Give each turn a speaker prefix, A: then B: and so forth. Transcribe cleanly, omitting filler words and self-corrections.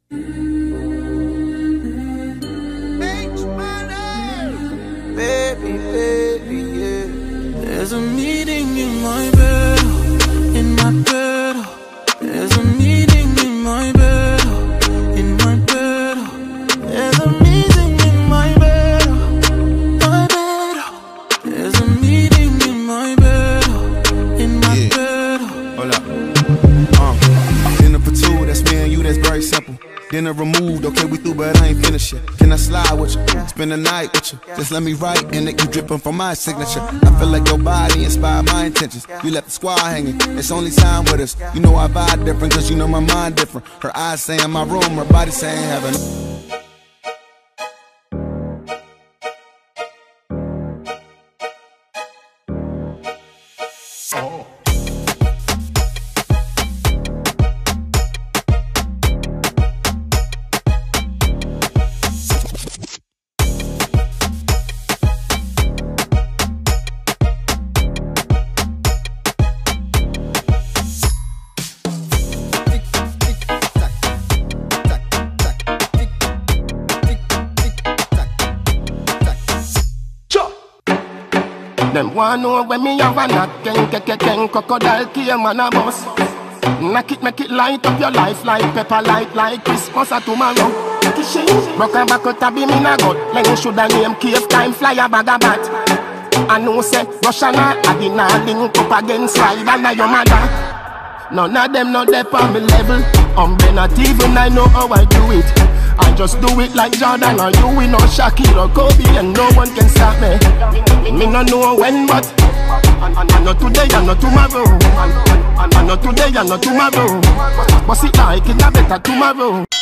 A: Baby, baby, yeah. There's a meeting in my bed, in my bed. There's a meeting in my bed, in my bed. There's a meeting in my bed, my bed. There's a meeting in my bed, in my bed.
B: Hold up. Dinner for two, that's me and you, that's very simple. Dinner removed, okay, we through, but I ain't finished yet. Can I slide with you? Spend the night with you. Just let me write and it you dripping from my signature. I feel like your body inspired my intentions. You left the squad hanging, it's only time with us. You know I vibe different, cause you know my mind different. Her eyes saying my room, her body saying heaven.
C: Them want know when me have a knock, ken, crocodile came man a bus. Knock it, make it light up your life like pepper light like Christmas or tomorrow. Broke a back out a beam in a gut, then shoulda name cave time fly a bag a bat. I know say Russian a the nah link up against slide and your mother. None of them not there on me level. Not even I know how I do it. I just do it like Jordan or you, we know Shaquille or Kobe, and no one can stop me. Me no know when, but I know today, I know tomorrow. I know today, I know tomorrow. But see like it a better tomorrow.